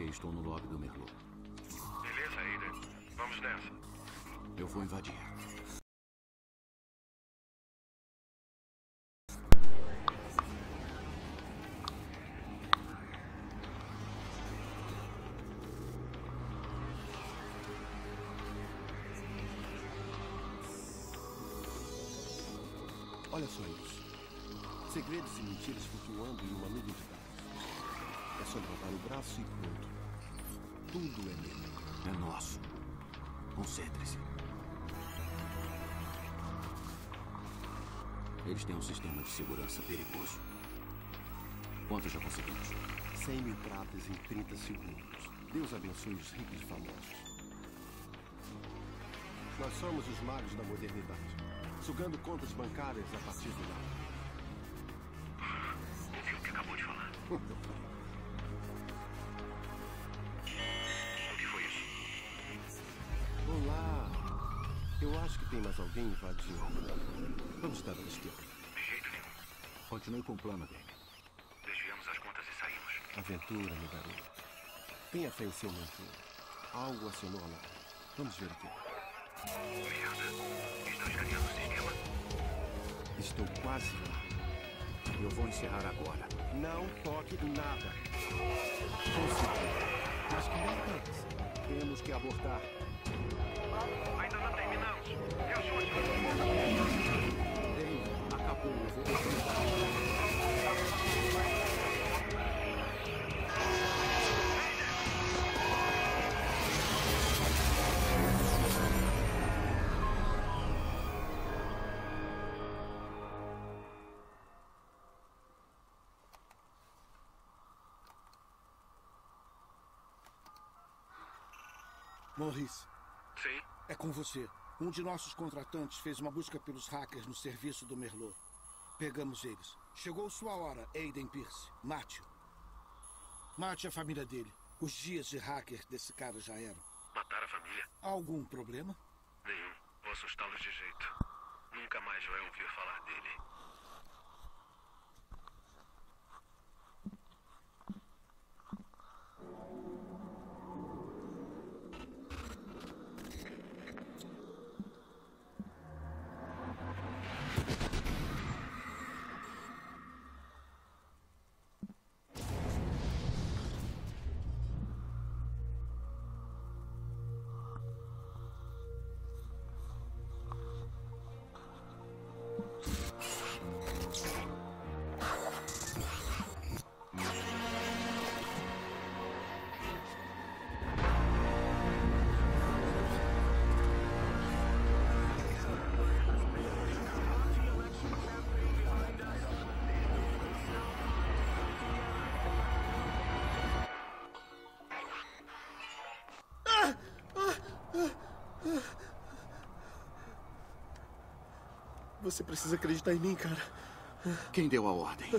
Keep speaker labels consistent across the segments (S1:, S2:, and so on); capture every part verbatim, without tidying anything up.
S1: estou no lobby do Merlot.
S2: Beleza, Aiden. Vamos nessa.
S1: Eu vou invadir.
S3: Olha só isso. Segredos e mentiras flutuando em uma nuvem de dados. É só levantar o braço e pronto. Tudo é meu.
S1: É nosso. Concentre-se. Eles têm um sistema de segurança perigoso. Quanto já conseguimos?
S3: cem mil pratas em trinta segundos. Deus abençoe os ricos e famosos. Nós somos os magos da modernidade, sugando contas bancárias a partir do nada.
S2: Ouviu o que acabou de falar? O que foi isso?
S3: Olá. Eu acho que tem mais alguém invadindo. Vamos dar uma esquerda.
S2: De jeito nenhum.
S1: Continue com o plano, Dave.
S2: Desviamos as contas e saímos.
S3: Aventura, meu garoto. Tenha fé em seu mentor. Algo acionou a alarme. Vamos ver aqui.
S2: Merda. Estão escaneando o sistema.
S3: Estou quase lá.
S1: Eu vou encerrar agora.
S3: Não toque em nada. Consegui. Mas que merda. Temos que abortar.
S2: Ainda não terminamos. Eu sou de...
S3: Ei, acabou. Eu vou...
S4: Morris,
S2: Sim?
S4: é com você. Um de nossos contratantes fez uma busca pelos hackers no serviço do Merlot. Pegamos eles. Chegou sua hora, Aiden Pierce. Mate-o. Mate a família dele. Os dias de hacker desse cara já eram.
S2: Matar a família?
S4: Algum problema?
S2: Nenhum. Vou assustá-los de jeito. Nunca mais vai ouvir falar dele.
S3: Você precisa acreditar em mim, cara.
S1: Quem deu a ordem?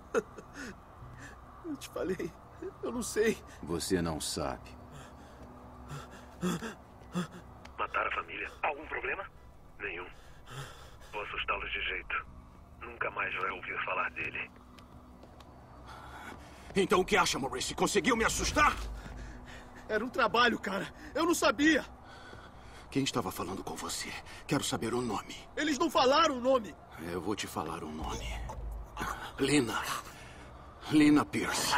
S3: Eu te falei. Eu não sei.
S1: Você não sabe.
S2: Matar a família? Algum problema? Nenhum. Vou assustá-los de jeito. Nunca mais vai ouvir falar dele.
S1: Então o que acha, Maurice? Conseguiu me assustar?
S3: Era um trabalho, cara. Eu não sabia.
S1: Quem estava falando com você? Quero saber o nome.
S3: Eles não falaram o nome.
S1: Eu vou te falar o nome. Lina. Lina Pierce.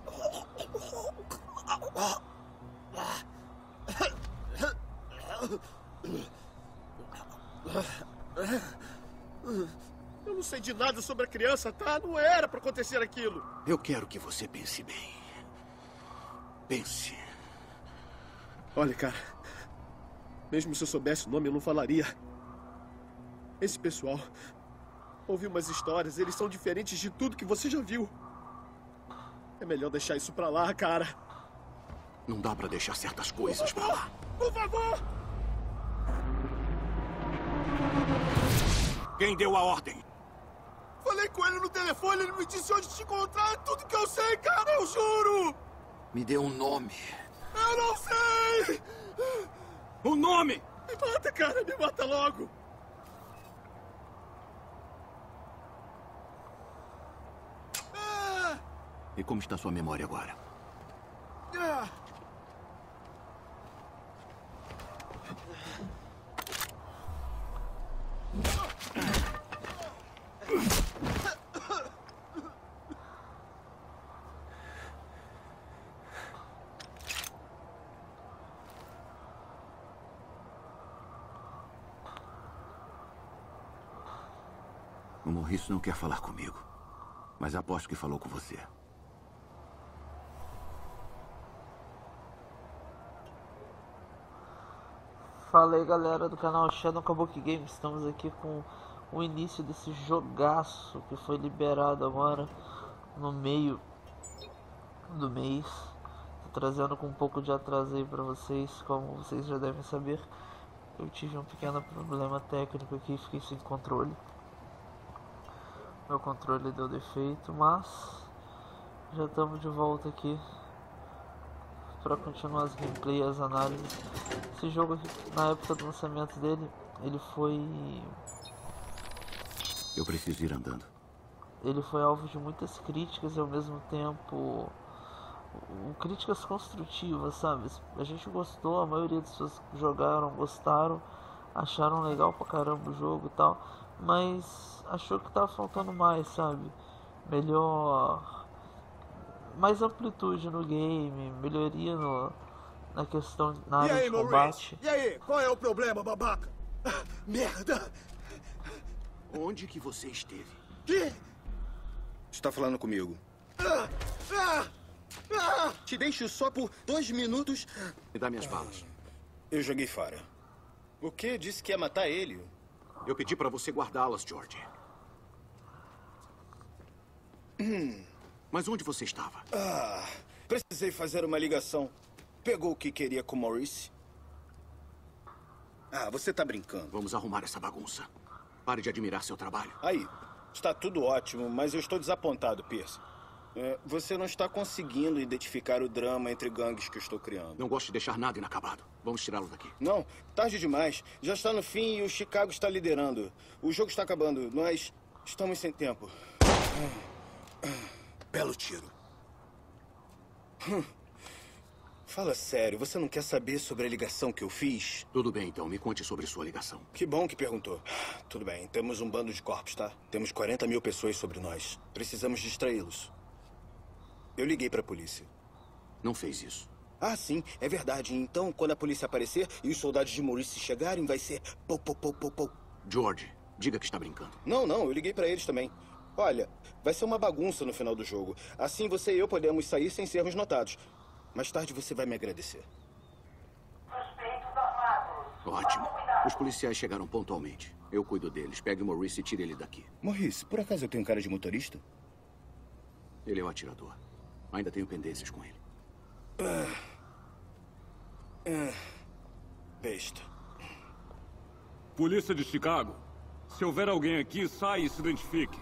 S3: Eu não sei de nada sobre a criança, tá? Não era pra acontecer aquilo.
S1: Eu quero que você pense bem. Pense.
S3: Olha, cara. Mesmo se eu soubesse o nome, eu não falaria. Esse pessoal... Ouvi umas histórias, eles são diferentes de tudo que você já viu. É melhor deixar isso pra lá, cara.
S1: Não dá pra deixar certas coisas pra lá.
S3: Por favor!
S1: Quem deu a ordem?
S3: Falei com ele no telefone, ele me disse onde te encontrar. É tudo que eu sei, cara, eu juro!
S1: Me dê um nome.
S3: Eu não sei!
S1: O nome!
S3: Me mata, cara, me mata logo!
S1: E como está sua memória agora?
S3: Ah!
S1: Morris não quer falar comigo, mas aposto que falou com você.
S5: Fala aí, galera do canal Shadow Kabuki Games. Estamos aqui com o início desse jogaço que foi liberado agora no meio do mês. Tô trazendo com um pouco de atraso aí pra vocês. Como vocês já devem saber, eu tive um pequeno problema técnico aqui, fiquei sem controle. Meu controle deu defeito, mas já estamos de volta aqui para continuar as gameplay e as análises. Esse jogo, na época do lançamento dele, ele foi...
S1: Eu preciso ir andando.
S5: Ele foi alvo de muitas críticas e ao mesmo tempo críticas construtivas, sabe? A gente gostou, a maioria das pessoas que jogaram, gostaram, acharam legal pra caramba o jogo e tal, mas achou que tava faltando mais, sabe? Melhor... mais amplitude no game, melhoria no, na questão, na área
S3: aí,
S5: de combate.
S3: E aí, qual é o problema, babaca? Ah, merda!
S1: Onde que você esteve?
S3: Que?
S6: Está falando comigo.
S3: Ah, ah, ah.
S6: Te deixo só por dois minutos.
S1: Me dá minhas balas.
S6: Eu joguei fora. O quê? Disse que ia matar ele.
S1: Eu pedi pra você guardá-las, George.
S6: Hum.
S1: Mas onde você estava?
S6: Ah, precisei fazer uma ligação. Pegou o que queria com Maurice? Ah, você tá brincando.
S1: Vamos arrumar essa bagunça. Pare de admirar seu trabalho.
S6: Aí, está tudo ótimo, mas eu estou desapontado, Pierce. É, você não está conseguindo identificar o drama entre gangues que eu estou criando.
S1: Não gosto de deixar nada inacabado. Vamos tirá-lo daqui.
S6: Não, tarde demais. Já está no fim e o Chicago está liderando. O jogo está acabando. Nós estamos sem tempo.
S3: Belo tiro.
S6: Hum. Fala sério, você não quer saber sobre a ligação que eu fiz?
S1: Tudo bem, então. Me conte sobre sua ligação.
S6: Que bom que perguntou. Tudo bem, temos um bando de corpos, tá? Temos quarenta mil pessoas sobre nós. Precisamos distraí-los. Eu liguei pra polícia.
S1: Não fez isso.
S6: Ah, sim, é verdade. Então, quando a polícia aparecer e os soldados de Maurice chegarem, vai ser... Pou, pou, pou, pou, pou.
S1: George, diga que está brincando.
S6: Não, não, eu liguei pra eles também. Olha, vai ser uma bagunça no final do jogo. Assim você e eu podemos sair sem sermos notados. Mais tarde você vai me agradecer.
S1: Ótimo. Os policiais chegaram pontualmente. Eu cuido deles. Pegue o Maurice e tire ele daqui.
S6: Maurice, por acaso eu tenho cara de motorista?
S1: Ele é um atirador. Ainda tenho pendências com ele.
S6: Ah. Ah. Besta.
S7: Polícia de Chicago. Se houver alguém aqui, saia e se identifique.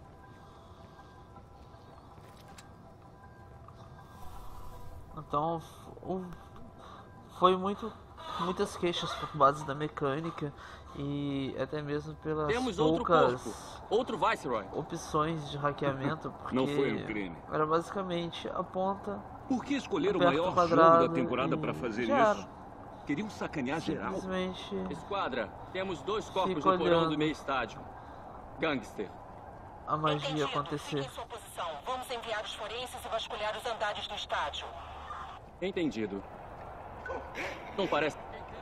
S5: Então, foi muito, muitas queixas por base da mecânica e até mesmo pelas
S8: Temos
S5: poucas
S8: outro corpo, outro Viceroy.
S5: opções de hackeamento, porque
S7: Não foi um crime.
S5: era basicamente a ponta.
S7: Por que escolher o
S5: aperta
S7: maior
S5: quadrado
S7: jogo da temporada
S5: e
S7: para fazer
S5: já
S7: isso? Queriam sacanear geral.
S5: Simplesmente
S8: Esquadra, temos dois corpos
S5: Fica
S8: no porão
S5: olhando.
S8: do meio estádio. Gangster.
S5: a magia
S9: Entendido.
S5: acontecer.
S9: Fique em sua posição. Vamos enviar os forenses e vasculhar os andares do estádio.
S8: Entendido. Não parece...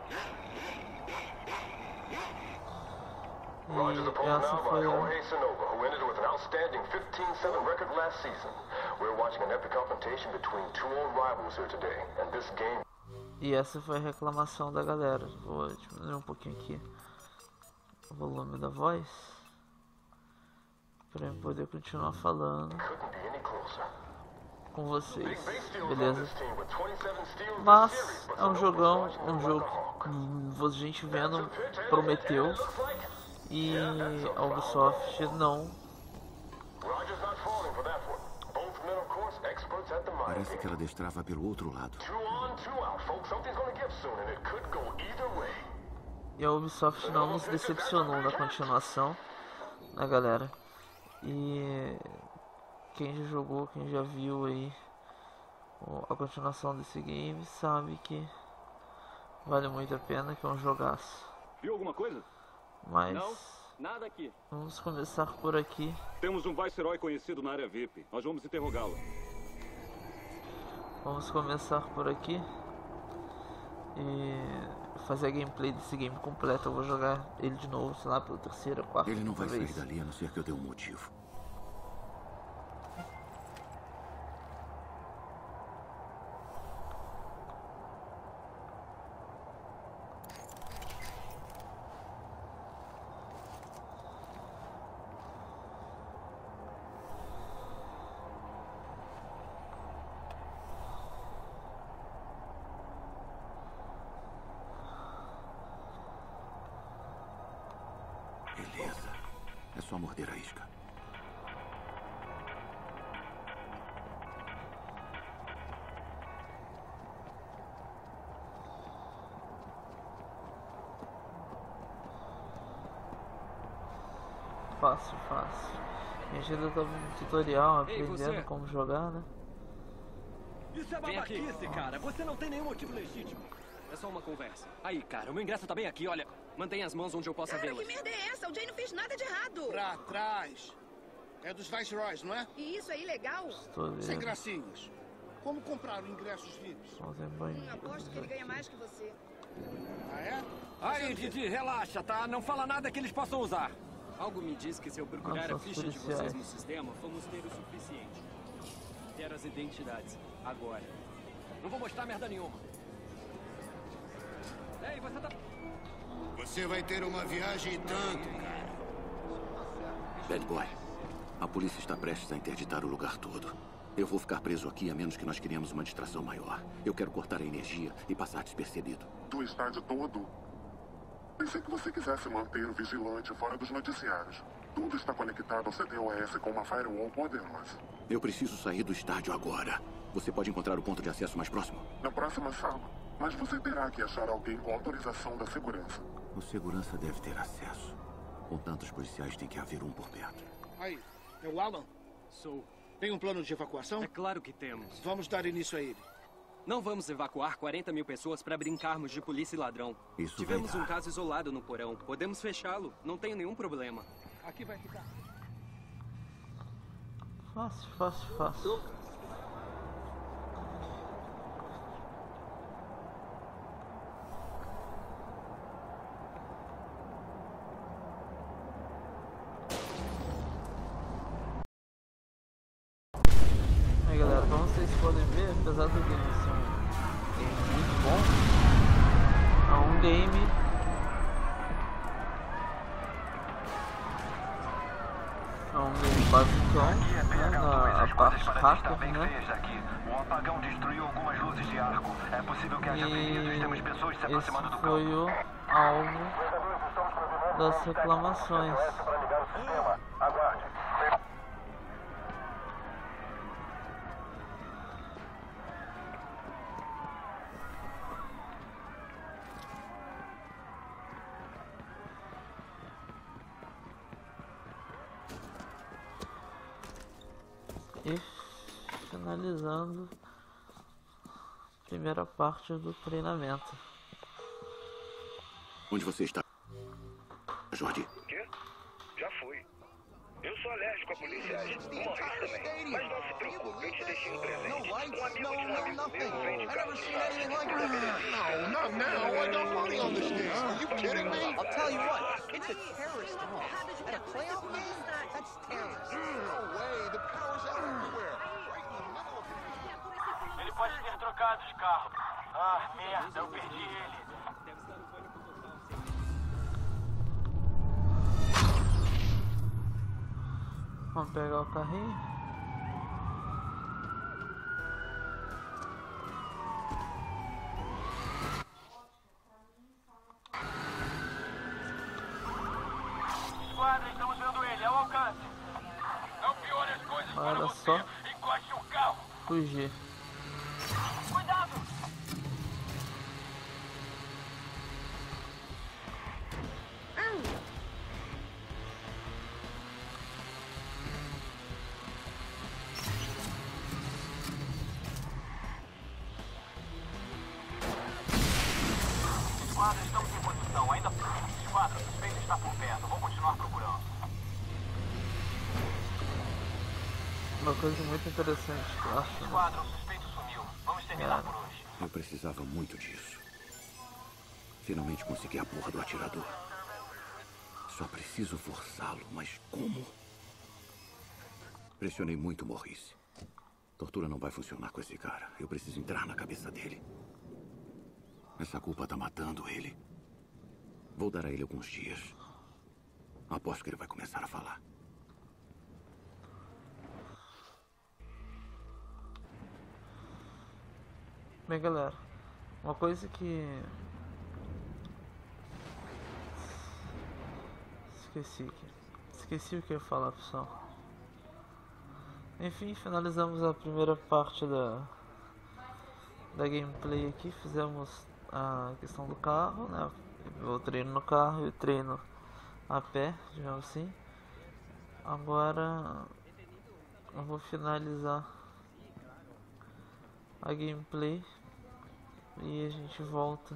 S5: E essa foi a...
S10: Sonova, who ended with an outstanding fifteen seven record last season. We're watching an epic confrontation between two old rivals here today, and this game...
S5: E essa foi a reclamação da galera. Vou diminuir um pouquinho aqui o volume da voz para eu poder continuar falando com vocês, beleza? Mas é um jogão, um jogo que a gente vendo prometeu e a Ubisoft não.
S1: Parece que ela destrava pelo outro lado.
S5: E a Ubisoft não nos decepcionou na continuação, né, galera? E quem já jogou, quem já viu aí a continuação desse game sabe que vale muito a pena, que é um jogaço.
S7: Viu alguma coisa?
S5: Mas
S8: Não, nada aqui.
S5: vamos começar por aqui.
S7: Temos um Viceroy conhecido na área V I P. Nós vamos interrogá-lo.
S5: Vamos começar por aqui. E fazer a gameplay desse game completo. Eu vou jogar ele de novo, sei lá, pela terceira, quarta
S1: Ele não vai
S5: vez.
S1: sair dali a não ser que eu dê um motivo. Beleza. É só morder a isca.
S5: Fácil, fácil. Minha gente ainda tá vendo tutorial,
S8: Ei,
S5: aprendendo
S8: você.
S5: como jogar, né?
S11: Isso é
S8: Vem aqui.
S11: babaquice, cara. Você não tem nenhum motivo legítimo.
S8: É só uma conversa. Aí, cara, o meu ingresso tá bem aqui, olha. Mantenha as mãos onde eu possa
S12: Cara,
S8: vê-las.
S12: que merda é essa? O Jay não fez nada de errado.
S4: Pra trás. É dos Viceroys, não é?
S12: E isso é ilegal?
S5: Pistoleiro.
S4: Sem gracinhas. Como comprar ingressos V I Ps?
S5: Vamos em
S12: Hum,
S5: bandidos
S12: aposto que ele ganha
S5: aqui.
S12: mais que você.
S4: Ah, é?
S11: Aí, Didi, relaxa, tá? Não fala nada que eles possam usar.
S8: Algo me diz que se eu procurar
S5: Nossa,
S8: a ficha de
S5: policiais.
S8: vocês no sistema, vamos ter o suficiente. Quero as identidades. Agora.
S11: Não vou mostrar merda nenhuma. Ei, você tá...
S13: Você vai ter uma viagem e tanto, cara.
S1: Bad Boy, a polícia está prestes a interditar o lugar todo. Eu vou ficar preso aqui a menos que nós criemos uma distração maior. Eu quero cortar a energia e passar despercebido.
S14: Do estádio todo? Pensei que você quisesse manter o vigilante fora dos noticiários. Tudo está conectado ao C D O S com uma firewall poderosa.
S1: Eu preciso sair do estádio agora. Você pode encontrar o ponto de acesso mais próximo?
S14: Na próxima sala. Mas você terá que achar alguém com autorização da segurança.
S1: O segurança deve ter acesso. Com tantos policiais, tem que haver um por perto.
S4: Aí, é o Alan?
S8: Sou.
S4: Tem um plano de evacuação?
S8: É claro que temos.
S4: Vamos dar início a ele.
S8: Não vamos evacuar quarenta mil pessoas para brincarmos de polícia e ladrão.
S1: Isso
S8: Tivemos
S1: vai
S8: um
S1: dar.
S8: caso isolado no porão. Podemos fechá-lo. Não tenho nenhum problema.
S4: Aqui vai ficar.
S5: Fácil, fácil, fácil. Aí galera, como vocês podem ver, apesar do game ser um game muito bom, é um game é um game basicão, né, na a parte hacker, né?
S15: O apagão destruiu algumas luzes de arco. É possível que haja feridos e temos pessoas se aproximando do
S5: Esse
S15: campo.
S5: foi o alvo das reclamações. E finalizando a primeira parte do treinamento.
S1: Onde você está, Jordi?
S2: Quê? Já fui. Eu sou alérgico a policiais. Morris também. Mas não se preocupe, eu te deixei um presente. Um amigo de um amigo meu vende carros usados.
S13: No, not now. I got money on this deal. Are you kidding me?
S16: I'll tell you what, it's a terrorist home. At a playoff game? That's terrorist.
S13: No way. The power's out everywhere.
S15: Ele pode ter trocado de carro. Ah, merda, eu perdi ele.
S5: Vamos pegar o carrinho.
S15: Esquadra, estamos vendo ele, ao alcance. Não piore as coisas para
S5: Olha
S15: você.
S5: só,
S15: Encoste o carro.
S5: fugir.
S15: Cuidado! Esquadra, estamos em posição. Ainda... Esquadra, o suspeito está por perto. Vou continuar procurando.
S5: Uma coisa muito interessante que eu acho, né?
S15: Esquadra, o suspeito sumiu. Vamos terminar por hoje.
S1: Eu precisava muito disso. Finalmente consegui a porra do atirador. Só preciso forçá-lo, mas como? Pressionei muito o Maurice. Tortura não vai funcionar com esse cara. Eu preciso entrar na cabeça dele. Essa culpa tá matando ele. Vou dar a ele alguns dias. Aposto que ele vai começar a falar.
S5: Bem, galera, uma coisa que... Esqueci aqui. Esqueci o que eu ia falar, pessoal. Enfim, finalizamos a primeira parte da, da gameplay aqui. Fizemos a questão do carro, né? O treino no carro e o treino a pé, digamos assim. Agora eu vou finalizar a gameplay e a gente volta.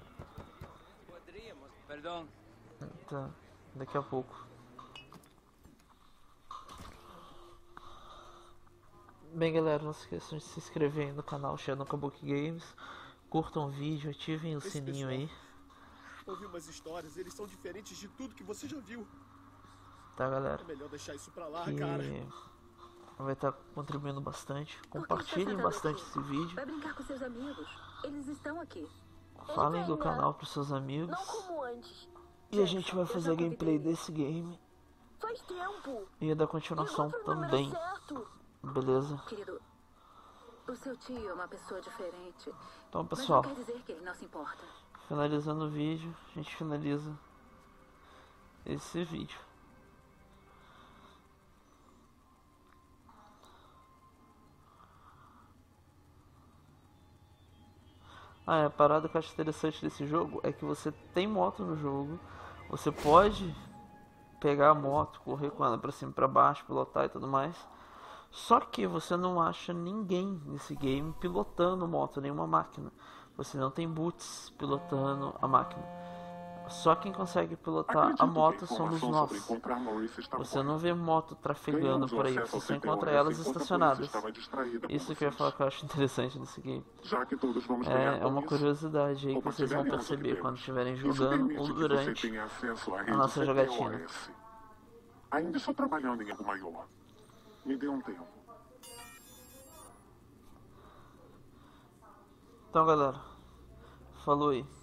S11: Perdão.
S5: Tá, daqui a pouco. Bem, galera, não se esqueçam de se inscrever aí no canal Shadow Kabuki Games. Curtam o vídeo, ativem o
S3: Esse
S5: sininho
S3: pessoal,
S5: aí.
S3: Ouvi umas histórias, eles são diferentes de tudo que você já viu.
S5: Tá, galera?
S3: É melhor deixar isso pra lá,
S5: Que
S3: cara.
S5: vai estar contribuindo bastante. Compartilhem bastante esse vídeo.
S17: Vai brincar com seus amigos. Eles estão aqui.
S5: Falem do canal pros seus amigos.
S17: Não como antes.
S5: E a gente vai fazer a gameplay desse game.
S17: Faz tempo.
S5: E da continuação também. Beleza?
S17: Querido, o seu tio é uma pessoa diferente.
S5: Então, pessoal,
S17: mas não quer dizer que ele não se importa.
S5: finalizando o vídeo, a gente finaliza esse vídeo. Ah, é, a parada que eu acho interessante desse jogo é que você tem moto no jogo, você pode pegar a moto, correr com ela pra cima e pra baixo, pilotar e tudo mais. Só que você não acha ninguém nesse game pilotando moto, nenhuma máquina. Você não tem boots pilotando a máquina. Só quem consegue pilotar a moto somos nós. Você não vê moto trafegando por aí, você só encontra elas estacionadas. Isso que eu ia falar que eu acho interessante nesse game. É, é uma curiosidade aí que vocês vão perceber quando estiverem jogando ou durante a nossa jogatina.
S14: Ainda estou trabalhando em algo maior. Me dê um tempo.
S5: Então, galera, falou aí.